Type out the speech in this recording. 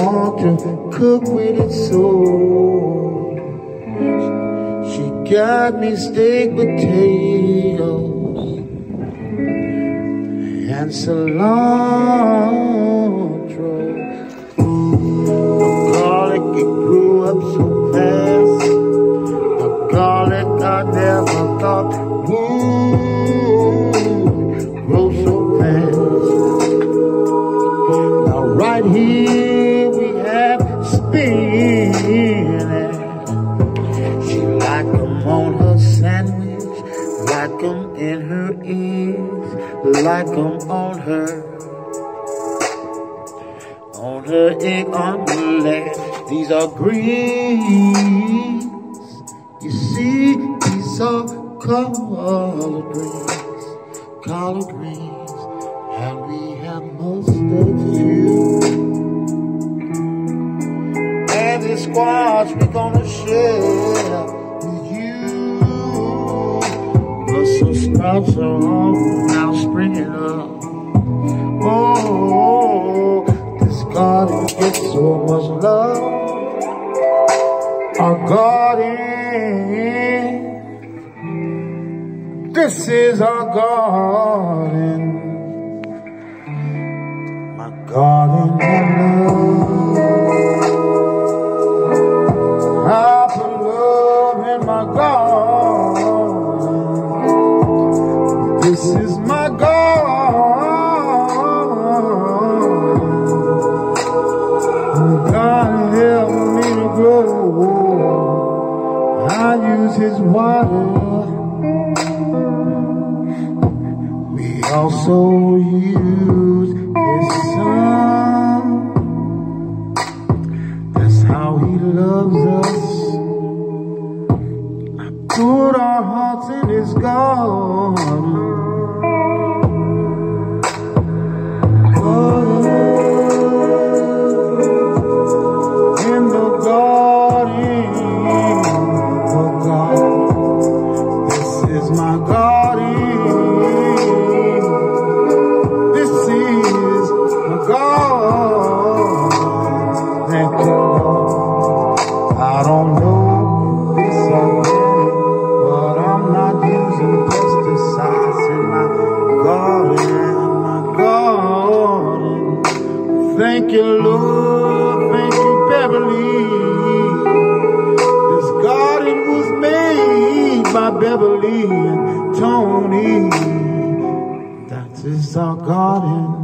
want to cook with its soul. She got me steak, potatoes, and cilantro. The garlic, it grew up so fast. The garlic I never thought would grow so fast. Now right here we have spinach. She like them on her sandwich, like them in her ears, like them on her egg omelette. These are greens. You see, these are collard greens, and we have mustard too. And the squash we're gonna share with you. Brussels sprouts are all now springing up. Oh, this garden gets so much love. Our garden, this is our garden, my garden of love. I put love in my garden. This is my garden. God help me to grow. I use His water. We also use His sun. That's how He loves us. I put our hearts in His garden. In the garden of God. This is my garden. This is my garden. Thank you, Lord. I don't know this already, but I'm not using pesticides in my garden, my garden. Thank you, Lord. Thank you, Beverly. This garden was made by Beverly and Tony. That is our garden.